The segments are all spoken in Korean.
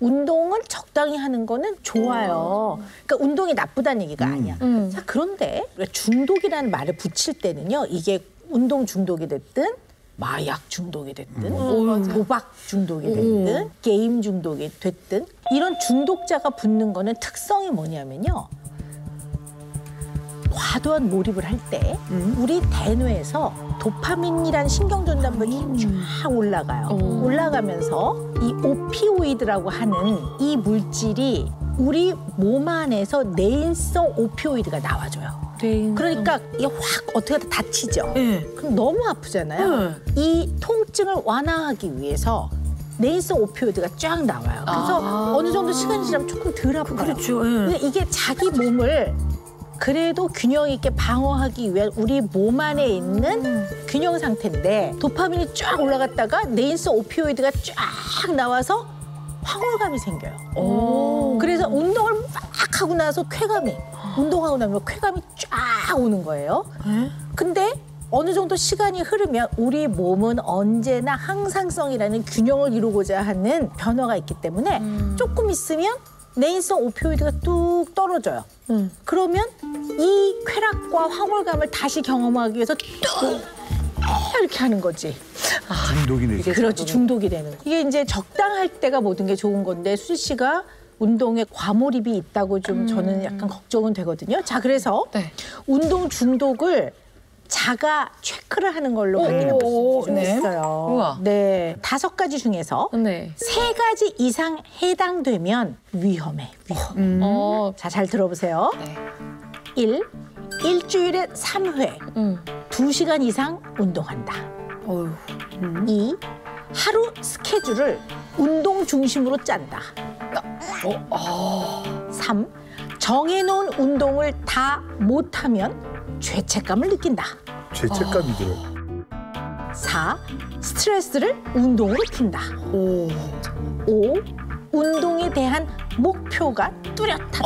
운동을 적당히 하는 거는 좋아요. 그러니까 운동이 나쁘다는 얘기가 아니야. 자, 그런데 중독이라는 말을 붙일 때는요. 이게 운동 중독이 됐든 마약 중독이 됐든 도박 중독이 됐든 게임 중독이 됐든 이런 중독자가 붙는 거는 특성이 뭐냐면요. 과도한 몰입을 할 때 우리 대뇌에서 도파민이라는 신경전달물이 쫙 올라가요. 올라가면서 이 오피오이드라고 하는 이 물질이 우리 몸 안에서 뇌인성 오피오이드가 나와줘요. 그러니까 이게 확 어떻게 다치죠. 그럼 너무 아프잖아요. 이 통증을 완화하기 위해서 뇌인성 오피오이드가 쫙 나와요. 그래서 어느 정도 시간이 지나면 조금 덜 아파요. 그렇죠. 근데 이게 자기 몸을 그래도 균형 있게 방어하기 위한 우리 몸 안에 있는 균형 상태인데 도파민이 쫙 올라갔다가 뇌인성 오피오이드가 쫙 나와서 황홀감이 생겨요. 그래서 운동을 막 하고 나서 쾌감이 운동하고 나면 쾌감이 쫙 오는 거예요. 근데 어느 정도 시간이 흐르면 우리 몸은 언제나 항상성이라는 균형을 이루고자 하는 변화가 있기 때문에 조금 있으면 뇌인성 오피오이드가 뚝 떨어져요. 그러면 이 쾌락과 황홀감을 다시 경험하기 위해서 뚝 이렇게 하는 거지. 중독이 되죠. 그렇지, 중독이 되는 거. 이게 이제 적당할 때가 모든 게 좋은 건데 수지 씨가 운동에 과몰입이 있다고 좀 저는 약간 걱정은 되거든요. 자, 그래서 운동 중독을 자가 체크를 하는 걸로 확인해 볼 수 있어요. 우와. 네, 5가지 중에서 3가지 이상 해당되면 위험해. 자, 잘 들어보세요. 1. 일주일에 3회 2시간 이상 운동한다. 2. 하루 스케줄을 운동 중심으로 짠다. 3. 정해놓은 운동을 다 못하면 죄책감을 느낀다. 죄책감이 들어. 4. 스트레스를 운동으로 푼다. 5. 운동에 대한 목표가 뚜렷하다.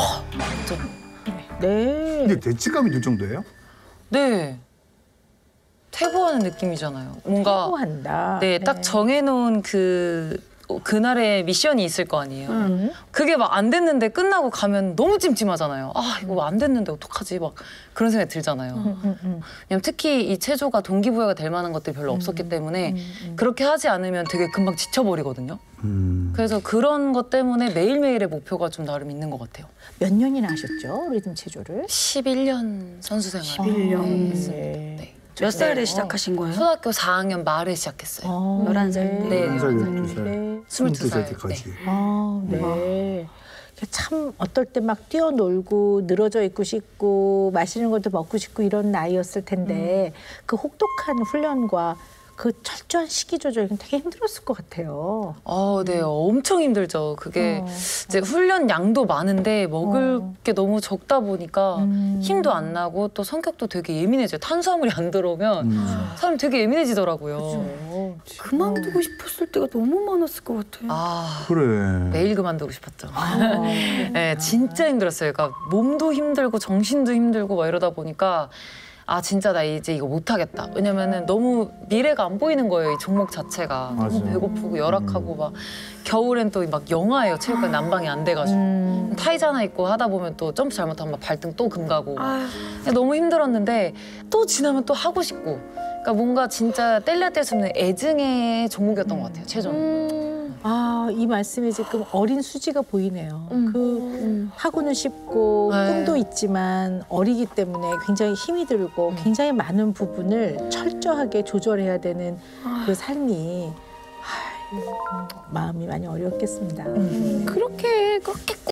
네. 근데 죄책감이 들 정도예요? 네. 퇴보하는 느낌이잖아요. 뭔가 퇴보한다. 네, 딱 정해놓은 그날의 미션이 있을 거 아니에요. 그게 막 안 됐는데 끝나고 가면 너무 찜찜하잖아요. 아, 이거 안 됐는데 어떡하지? 막 그런 생각이 들잖아요. 왜냐면 특히 이 체조가 동기부여가 될 만한 것들이 별로 없었기 때문에 그렇게 하지 않으면 되게 금방 지쳐버리거든요. 그래서 그런 것 때문에 매일매일의 목표가 좀 나름 있는 것 같아요. 몇 년이나 하셨죠? 리듬 체조를? 11년 선수 생활. 11년. 네. 몇 살에 시작하신 거예요? 초등학교 4학년 말에 시작했어요. 11살. 네. 11살, 12살. 네. 22살 때까지. 네. 참 어떨 때 막 뛰어놀고 늘어져 있고 싶고 맛있는 것도 먹고 싶고 이런 나이였을 텐데 그 혹독한 훈련과 그 철저한 식이 조절이 되게 힘들었을 것 같아요. 네, 엄청 힘들죠. 그게 이제 훈련 양도 많은데 먹을 게 너무 적다 보니까 힘도 안 나고 또 성격도 되게 예민해져요. 탄수화물이 안 들어오면 사람이 되게 예민해지더라고요. 그만두고 싶었을 때가 너무 많았을 것 같아요. 그래. 매일 그만두고 싶었죠. 네, 진짜 힘들었어요. 그러니까 몸도 힘들고 정신도 힘들고 막 이러다 보니까 진짜 나 이제 이거 못하겠다. 왜냐면은 너무 미래가 안 보이는 거예요. 이 종목 자체가. 너무 배고프고 열악하고 막 겨울엔 또 막 영하예요. 체육관 난방이 안 돼가지고. 타이즈 하나 입고 하다 보면 또 점프 잘못하면 막 발등 또 금 가고. 너무 힘들었는데 또 지나면 또 하고 싶고. 그러니까 뭔가 진짜 뗄래야 뗄 수 없는 애증의 종목이었던 것 같아요. 체조는. 이 말씀이 지금 어린 수지가 보이네요. 하고는 싶고 꿈도 있지만 어리기 때문에 굉장히 힘이 들고 굉장히 많은 부분을 철저하게 조절해야 되는 그 삶이 마음이 많이 어려웠겠습니다. 그렇게